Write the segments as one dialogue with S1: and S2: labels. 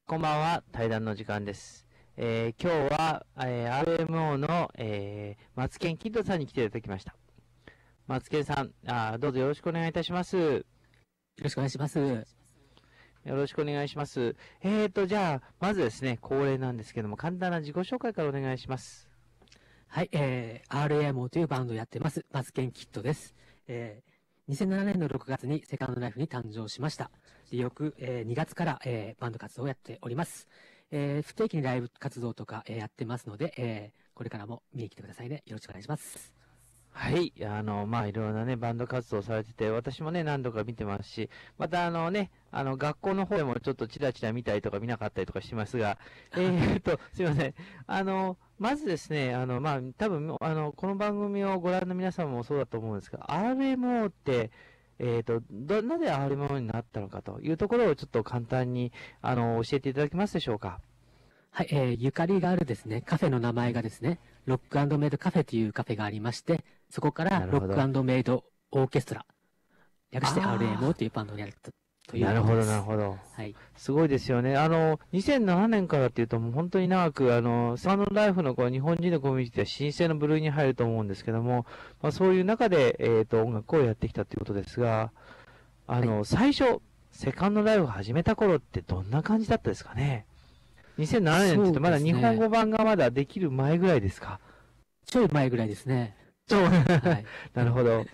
S1: こんばんは、対談の時間です。今日は、RMO の、松健キッドさんに来ていただきました。松健さん、どうぞよろしくお願いいたします。よ
S2: ろしくお願いします。
S1: よろしくお願いします。じゃあ、まずですね、恒例なんですけども、簡単な自己紹介からお願いします。
S2: はい、RMO というバンドをやってます、松健キッドです。2007年の6月にセカンドライフに誕生しました。で翌、2月から、バンド活動をやっております。不定期にライブ活動とか、やってますので、これからも見に来てくださいね。よろしくお願いします。
S1: はい。いろいろなね、バンド活動されてて、私もね、何度か見てますし、また学校の方でもちょっとチラチラ見たりとか見なかったりとかしてますが、すいません。まずですね、多分、この番組をご覧の皆さんもそうだと思うんですが、RMO って、なぜ RMO になったのかというところをちょっと簡単に、教えていただけますでしょうか。
S2: はい、ゆかりがあるですね、カフェの名前がですね、ロック&メイドカフェというカフェがありまして、そこからロック&メイドオーケストラ、略して RMO というバンドをやるということです。
S1: なるほど、なるほど。はい。すごいですよね。2007年からっていうともう本当に長く、セカンドライフの日本人のコミュニティは新生の部類に入ると思うんですけども、そういう中で、音楽をやってきたということですが、最初、セカンドライフを始めた頃ってどんな感じだったですかね。2007年って言うとまだ日本語版がまだできる前ぐらいですか。
S2: ちょい前ぐらいですね。
S1: はい。なるほど。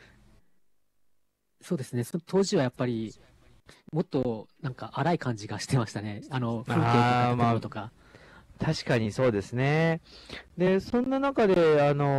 S2: そうですね。当時はやっぱり、もっとなんか荒い感じがしてましたね。風景とか建物とか。
S1: 確かにそうですね。で、そんな中で、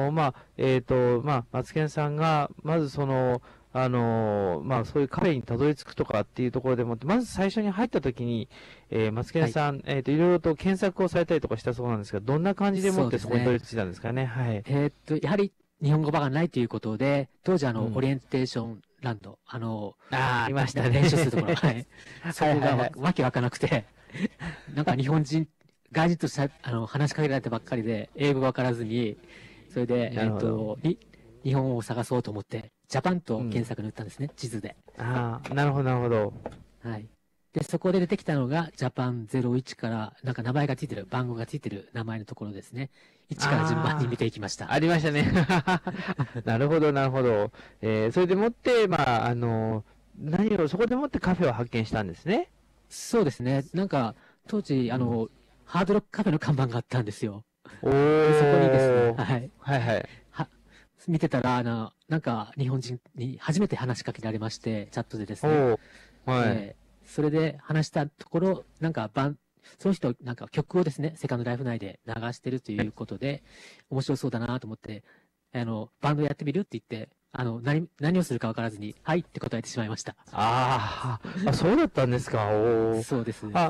S1: マツケンさんが、まずそういうカフェにたどり着くとかっていうところでも、まず最初に入った時に、マツケンさん、いろいろと検索をされたりとかしたそうなんですが、どんな感じでもってそこにたどり着いたんですかね。はい。
S2: やはり日本語版がないということで、当時オリエンテーションランド、
S1: いましたね。
S2: 練習するところ、はい。そこがわけわかなくて、なんか日本人、外人と話しかけられてばっかりで、英語がわからずに、それで、日本を探そうと思って、ジャパンと検索に打ったんですね、地図で。
S1: なるほど、なるほど。
S2: はい。で、そこで出てきたのが、ジャパン01から、なんか名前がついてる、番号がついてる名前のところですね。1から順番に見ていきました。
S1: ありましたね。なるほど、なるほど。それでもって、そこでもってカフェを発見したんですね。
S2: そうですね。なんか、当時、ハードロックカフェの看板があったんですよ。
S1: そこに
S2: ですね、はい。
S1: はいはい。
S2: 見てたら、なんか、日本人に初めて話しかけられまして、チャットでですね。はい。それで話したところ、なんか、その人、なんか曲をですね、セカンドライフ内で流してるということで、面白そうだなと思って、バンドやってみるって言って、何をするか分からずに、はいって答えてしまいました。
S1: そうだったんですか。
S2: そうです。はい。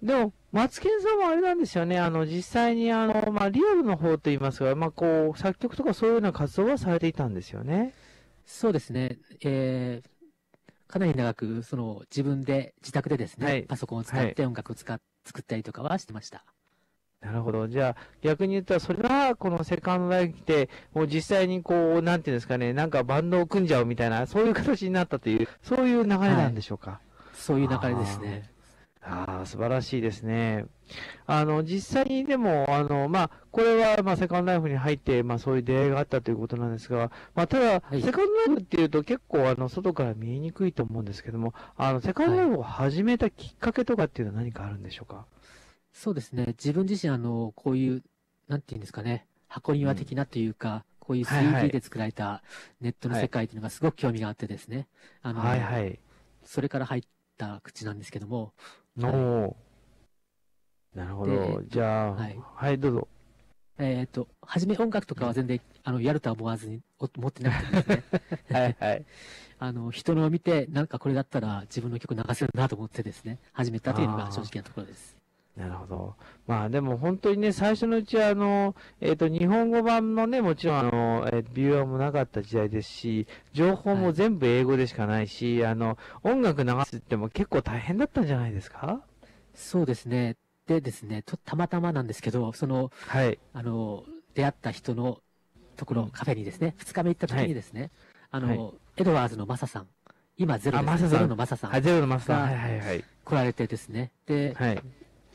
S1: でも、マツケンさんはあれなんですよね。実際にリアルの方といいますか、作曲とかそういうような活動はされていたんですよね。
S2: そうですね。かなり長く、自分で、自宅でですね、はい、パソコンを使って音楽を作ったりとかはしてました。
S1: なるほど。じゃあ、逆に言ったら、それは、このセカンドライフ来て、もう実際になんていうんですかね、なんかバンドを組んじゃうみたいな、そういう形になったという、そういう流れなんでしょうか。はい、
S2: そういう流れですね。
S1: 素晴らしいですね。実際にでも、これは、セカンドライフに入って、そういう出会いがあったということなんですが、ただ、はい、セカンドライフっていうと結構、外から見えにくいと思うんですけども、セカンドライフを始めたきっかけとかっていうのは何かあるんでしょうか。
S2: そうですね。自分自身、こういう、なんていうんですかね、箱庭的なというか、こういう 3D で作られたネットの世界というのがすごく興味があってですね。それから入った口なんですけども。
S1: なるほど。じゃあ、はい、どうぞ。
S2: 初め音楽とかは全然、やるとは思ってなくてですね。
S1: はいはい。
S2: 人のを見て、なんかこれだったら自分の曲流せるなと思ってですね、始めたというのが正直なところです。
S1: なるほど。でも本当にね、最初のうちは日本語版のね、もちろんビューアーもなかった時代ですし、情報も全部英語でしかないし、音楽流すっても結構大変だったんじゃないですか？
S2: そうですね。でですね、たまたまなんですけど、
S1: はい。
S2: 出会った人のところ、カフェにですね、2日目行った時にですね、エドワーズのマサさん、今ゼロですね。ゼロのマサさん。
S1: ゼロのマサさん。はいはいはい。
S2: 来られてですね。で、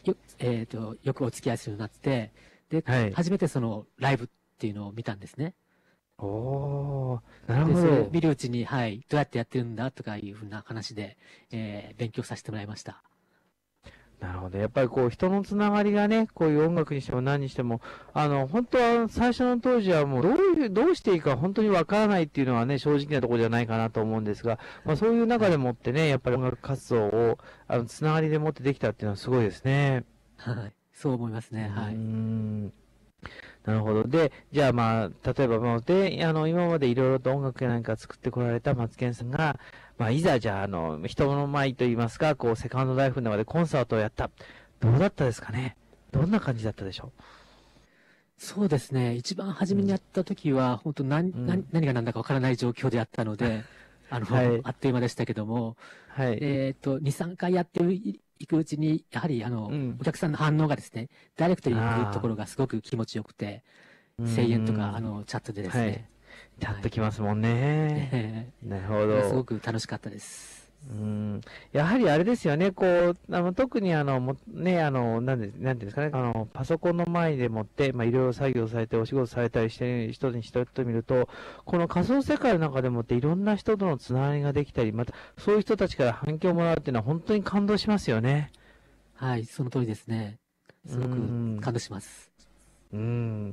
S2: よくお付き合いするようになって、で、
S1: はい。
S2: 初めてそのライブっていうのを見たんですね。
S1: おー、なる
S2: で、
S1: ほど。
S2: それ見るうちに、はい、どうやってやってるんだとかいうふうな話で、勉強させてもらいました。
S1: なるほど。やっぱりこう、人のつながりがね、こういう音楽にしても何にしても、本当は最初の当時はもうどうしていいか本当にわからないっていうのはね、正直なところじゃないかなと思うんですが、まあそういう中でもってね、やっぱり音楽活動を、つながりでもってできたっていうのはすごいですね。
S2: はい。そう思いますね。は
S1: うー
S2: い。
S1: ん。なるほど。で、じゃあまあ、例えばもう、で、今までいろいろと音楽やなんか作ってこられたマツケンさんが、まあ、いざじゃあ、人の前といいますか、こう、セカンドライフの中でコンサートをやった。どうだったですかね？どんな感じだったでしょ
S2: そうですね。一番初めにやった時は、本当
S1: う？うん。
S2: 何が何だかわからない状況であったので、
S1: はい。
S2: あっという間でしたけども、
S1: はい。
S2: 2、3回やっていくうちに、やはり
S1: うん。
S2: お客さんの反応がですね、ダイレクトに来るとこ
S1: ああ。
S2: ろがすごく気持ちよくて、
S1: うー
S2: 声援とか、
S1: ん。
S2: チャットでです
S1: はい。
S2: ね、
S1: チャッ
S2: はい。
S1: ときますもんね。なるほ
S2: それがすご
S1: ど。
S2: く楽しかったです。
S1: うん、やはりあれですよね、こう、特にね、なんていうんですかね、パソコンの前でもって、まあ、いろいろ作業されて、お仕事されたりしてる人にしてみると、この仮想世界の中でもって、いろんな人とのつながりができたり、また、そういう人たちから反響をもらうっていうのは、本当に感動しますよね。
S2: はい、その通りですね。
S1: う
S2: すごく
S1: ん。
S2: 感動します。
S1: うん。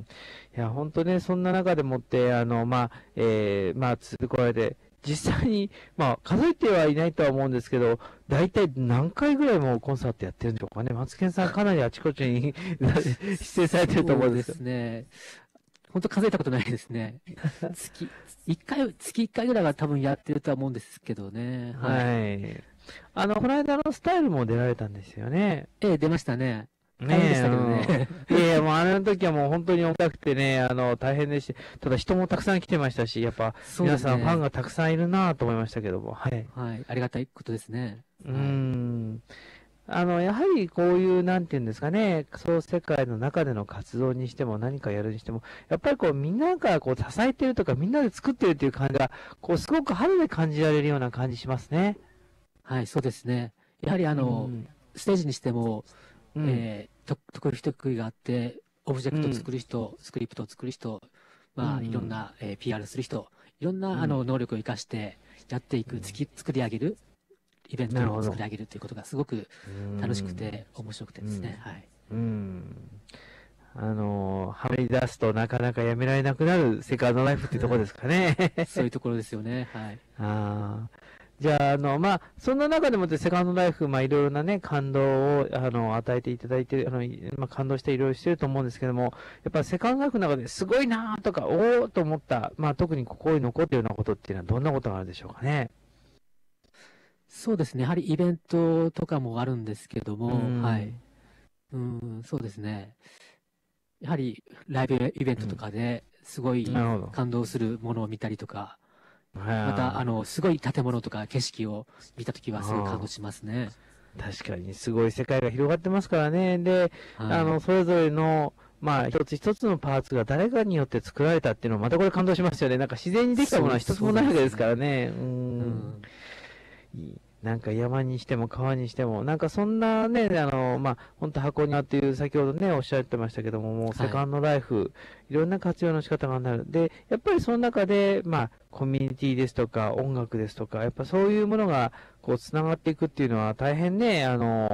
S1: いや、本当ね、そんな中でもって、まあ、続こられて、実際に、まあ、数えてはいないとは思うんですけど、大体何回ぐらいもうコンサートやってるんでしょうかね。マツケンさんかなりあちこちに出演されてると思
S2: そうで
S1: うんですけど。
S2: すね。本当数えたことないですね。月1回ぐらいは多分やってるとは思うんですけどね。はい。
S1: はい。この間のスタイルも出られたんですよね。
S2: 出ましたね。大変でし
S1: ねえ、
S2: たけどね。
S1: いやいや、もうあの時はもう本当に重たくてね、大変でして、ただ人もたくさん来てましたし、やっぱ
S2: そうで
S1: 皆さんファン
S2: すね。
S1: がたくさんいるなと思いましたけども、はい。
S2: はい。ありがたいことですね。
S1: うー
S2: はい。
S1: ん。やはりこういう、なんていうんですかね、そう世界の中での活動にしても何かやるにしても、やっぱりこうみんながこう支えてるとか、みんなで作ってるっていう感じが、こうすごく肌で感じられるような感じしますね。
S2: はい、そうですね。やはり
S1: うん。
S2: ステージにしても、
S1: うん。
S2: 得意不得意があって、オブジェクトを
S1: うん。
S2: 作る人、スクリプトを作る人、
S1: うん。う
S2: まあ、いろん
S1: ん。
S2: な、PR する人、いろんな、
S1: うん。
S2: 能力を生かしてやっていく、作り上げる、イベントを
S1: なるほど。
S2: 作り上げるということがすごく
S1: うー
S2: 楽しく
S1: ん。
S2: て、面白くて
S1: うん。
S2: ですね。はい。
S1: うん。はまり出すとなかなかやめられなくなるセカンドライフっていうところですかね。
S2: そういうところですよね。はい。
S1: ああ。じゃあ、まあ、そんな中でもってセカンドライフ、まあ、いろいろなね、感動を、与えていただいて、まあ、感動していろいろしてると思うんですけども、やっぱセカンドライフの中ですごいなとか、おーと思った、まあ、特に心に残っているようなことっていうのはどんなことがあるでしょうかね。
S2: そうですね。やはりイベントとかもあるんですけど
S1: うー
S2: も、はい。
S1: ん。
S2: そうですね。やはりライブイベントと
S1: うん。
S2: かですごい
S1: なるほど。
S2: 感動するものを見たりとか、また、
S1: は
S2: すごい建物とか景色を見たときはすごい感動
S1: あ。
S2: しますね。
S1: 確かにすごい世界が広がってますからね。で、
S2: はい。
S1: それぞれの、まあ、一つ一つのパーツが誰かによって作られたっていうのもまたこれ感動しますよね。なんか自然にできたものは一つ
S2: そう
S1: もないわけです
S2: ですね。
S1: からね。
S2: うん。
S1: なんか山にしても川にしても、なんかそんなね、まあ、本当箱庭っていう先ほどね、おっしゃってましたけども、もうセ
S2: はい。
S1: カンドライフ、いろんな活用の仕方がなる。で、やっぱりその中で、まあ、コミュニティですとか、音楽ですとか、やっぱそういうものが、こう、つながっていくっていうのは大変ね、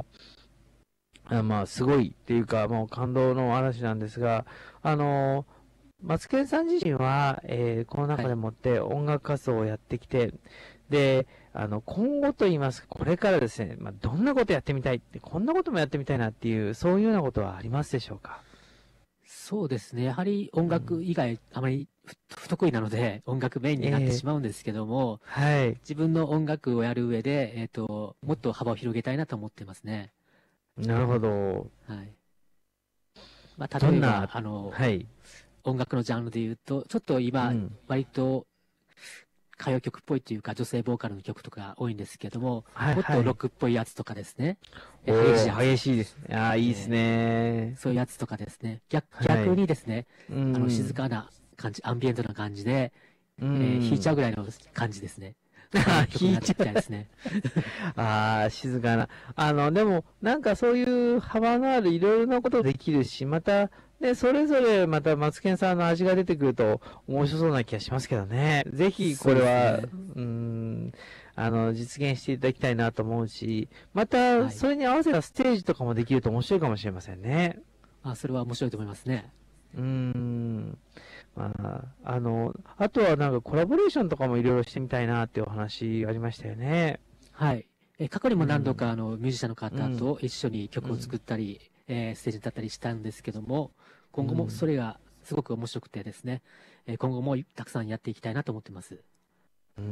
S1: まあ、すごいっていうか、もう感動の嵐なんですが、あの、マツケンさん自身は、この
S2: はい。
S1: 中でもって音楽活動をやってきて、で、今後と言いますか、これからですね、まあ、どんなことやってみたいって、こんなこともやってみたいなっていう、そういうようなことはありますでしょうか？
S2: そうですね。やはり音
S1: うん。
S2: 楽以外あまり不得意なので、音楽メインになって
S1: ええ、
S2: しまうんですけども、
S1: はい。
S2: 自分の音楽をやる上で、もっと幅を広げたいなと思ってますね。
S1: なるほど。
S2: はい。まあ、
S1: どんな、
S2: 例えば、
S1: はい。
S2: 音楽のジャンルで言うと、ちょっと今、
S1: うん。
S2: 割と歌謡曲っぽいというか、女性ボーカルの曲とか多いんですけども、
S1: はい、
S2: もっとロッ
S1: はい。
S2: クっぽいやつとかですね。激しい
S1: おー、
S2: やつ。
S1: 激しいですね。ああ、いいですね。
S2: そういうやつとかですね。
S1: はい。
S2: 逆にですね、
S1: うん。
S2: 静かな感じ、アンビエントな感じで、
S1: う
S2: 弾いちゃう
S1: ん。
S2: ぐらいの感じですね。
S1: あ
S2: 曲になっていきたいですね。
S1: ああ、静かな。でも、なんかそういう幅のあるいろいろなことできるし、また、ね、それぞれまたマツケンさんの味が出てくると面白そうな気がしますけどね。ぜひこれは、
S2: そうですね。
S1: 実現していただきたいなと思うし、また、
S2: はい。
S1: それに合わせたステージとかもできると面白いかもしれませんね。
S2: それは面白いと思いますね。
S1: うーん。まあ、あとはなんかコラボレーションとかもいろいろしてみたいなっていうお話ありましたよね。
S2: はい。過去にも何度か
S1: うん。
S2: ミュージシャンの方と一緒に曲を作
S1: うん。
S2: ったり、ステージに立ったりしたんですけども、今後も
S1: うん。
S2: それがすごく面白くてですね、今後もたくさんやっていきたいなと思ってます。
S1: うん。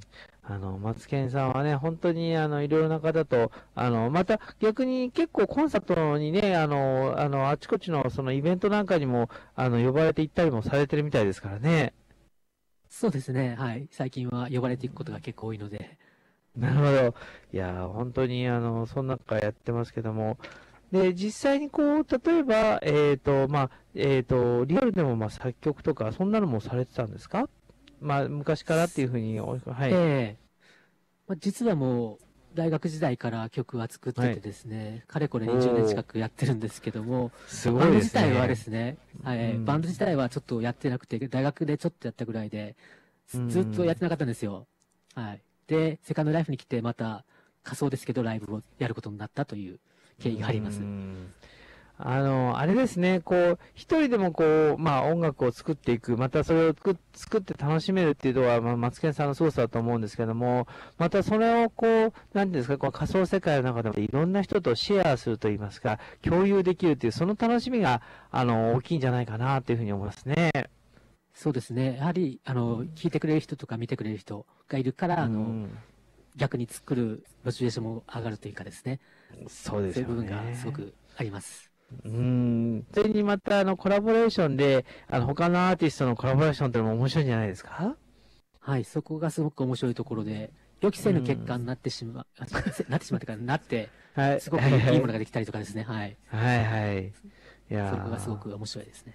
S1: マツケンさんはね、本当に、いろいろな方と、また逆に結構コンサートにね、あちこちのそのイベントなんかにも、呼ばれて行ったりもされてるみたいですからね。
S2: そうですね。はい。最近は呼ばれていくことが結構多いので、
S1: なるほど。いやー、本当に、そんな中やってますけども。で、実際にこう、例えば、リアルでもまあ作曲とか、そんなのもされてたんですか？まあ、昔からっていうふうに、はい。
S2: ええ実はもう、大学時代から曲は作ってて
S1: はい。
S2: ですね、かれこれ20年近
S1: おー、
S2: くやってるんですけども、バ
S1: すごいで
S2: ンド自体はで
S1: すね。
S2: すね、はい、バン
S1: うん。
S2: ド自体はちょっとやってなくて、大学でちょっとやったぐらいで、
S1: う
S2: ずっとやっ
S1: ん。
S2: てなかったんですよ。はい。で、セカンドライフに来て、また仮想ですけど、ライブをやることになったという経緯が
S1: う
S2: あります。
S1: ん。あれですね、こう、一人でもこう、まあ音楽を作っていく、またそれを作って楽しめるっていうのは、まあ、マツケンさんの凄さだと思うんですけども、またそれをこう、なんていうんですか、こう仮想世界の中でもいろんな人とシェアするといいますか、共有できるっていう、その楽しみが、大きいんじゃないかなというふうに思いますね。
S2: そうですね。やはり、聞いてくれる人とか見てくれる人がいるから、
S1: うん、
S2: 逆に作るモチベーションも上がるというかですね、
S1: そうですよ
S2: そういう部分がすご
S1: ね。
S2: くあります。
S1: それにまたコラボレーションで、他のアーティストのコラボレーションっていうのも面白いんじゃないですか？
S2: はい、そこがすごく面白いところで、予期
S1: う
S2: せぬ結果に
S1: ん。
S2: なってしまう、なってしまってからなって、
S1: はい。
S2: すごくいいものができたりとかですね、はい。
S1: はいはい。いや
S2: そこがすご
S1: ー、
S2: く面白いですね。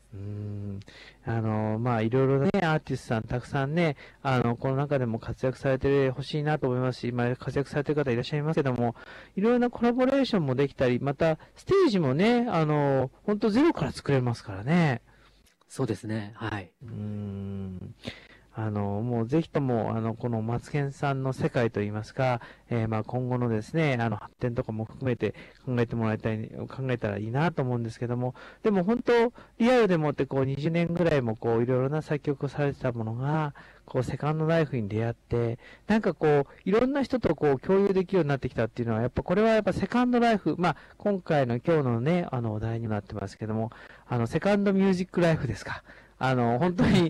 S1: まあ、いろいろね、アーティストさんたくさんね、この中でも活躍されてほしいなと思いますし、まあ、活躍されてる方いらっしゃいますけども、いろいろなコラボレーションもできたり、また、ステージもね、本当ゼロから作れますからね。
S2: そうですね、はい。
S1: うーん。もうぜひとも、このマツケンさんの世界といいますか、まあ今後のですね、発展とかも含めて考えてもらいたい、考えたらいいなと思うんですけども、でも本当、リアルでもってこう20年ぐらいもこういろいろな作曲をされてたものが、こうセカンドライフに出会って、なんかこう、いろんな人とこう共有できるようになってきたっていうのは、やっぱこれはやっぱセカンドライフ、まあ今回の今日のね、お題になってますけども、セカンドミュージックライフですか。本当に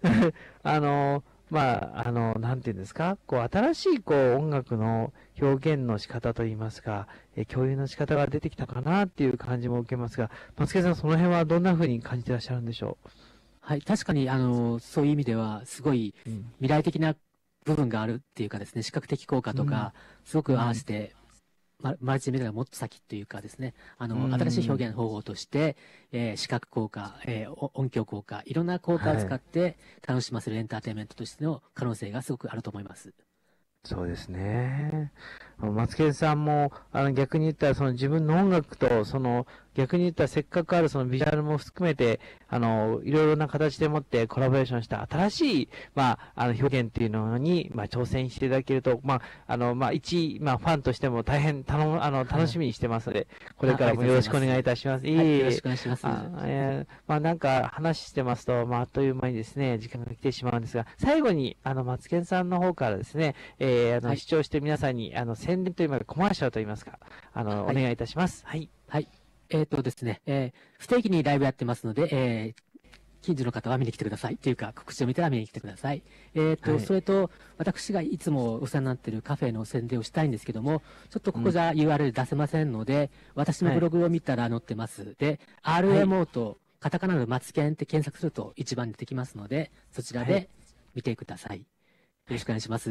S1: なんていうんですか、こう、新しい、こう、音楽の表現の仕方といいますか、共有の仕方が出てきたかなっていう感じも受けますが、松木さん、その辺はどんな風に感じてらっしゃるんでしょ
S2: はい、確かに、そういう意味では、すごい
S1: う？うん。
S2: 未来的な部分があるっていうかですね、視覚的効果
S1: うん。
S2: とか、すごく合わ
S1: うん。
S2: せて、マルチメディアがもっと先っていうかですね、
S1: う
S2: 新しい
S1: ん。
S2: 表現方法として、視覚効果、音響効果、いろんな効果を
S1: はい。
S2: 使って楽しませるエンターテインメントとしての可能性がすごくあると思います。
S1: そうですね。マツケンさんも、逆に言ったら、その自分の音楽と、逆に言ったらせっかくあるそのビジュアルも含めて、いろいろな形でもってコラボレーションした新しい、まあ、表現っていうのに、まあ、挑戦していただけると、まあ、まあ、ファンとしても大変楽
S2: はい。
S1: しみにしてますので、これから
S2: ありがとうご
S1: もよろしくお願い
S2: ざいます。
S1: いたします。い
S2: はい、
S1: えいえ。
S2: よろしくお願いします。
S1: まあ、なんか話してますと、まあ、あっという間にですね、時間が来てしまうんですが、最後に、マツケンさんの方からですね、
S2: はい、
S1: 視聴して皆さんに、宣伝といいますか、コマーシャルといいますか、お
S2: はい、
S1: 願いいたします。はい。
S2: はい。ですね、不定期にライブやってますので、近所の方は見に来てください。というか、告知を見たら見に来てください。
S1: はい。
S2: それと、私がいつもお世話になっているカフェの宣伝をしたいんですけども、ちょっとここ
S1: うん。
S2: じゃ URL 出せませんので、私の
S1: はい。
S2: ブログを見たら載ってます。で、
S1: はい。
S2: RMO とカタカナのマツケンって検索すると一番出てきますので、そちら
S1: はい。
S2: で見てください。よろしくお願いします。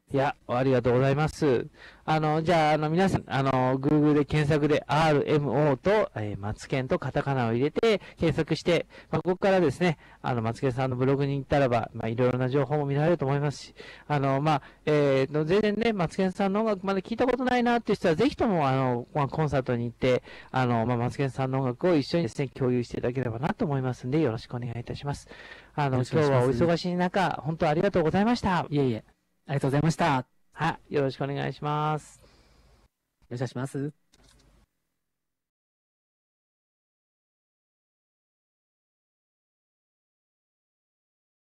S1: いや、ありがとうございます。じゃあ、皆さん、Google で検索で RMO と、マツケンとカタカナを入れて検索して、ここからですね、マツケンさんのブログに行ったらば、いろいろな情報も見られると思いますし、全然ね、マツケンさんの音楽まで聞いたことないなっていう人は、ぜひとも、コンサートに行って、マツケンさんの音楽を一緒にですね、共有していただければなと思いますんで、よろしくお願いいたします。今日はお忙しい中、本当ありがとうございました。
S2: いえいえ。ありがとうございました。
S1: はい、よろしくお願いします。
S2: よろしくお願いします。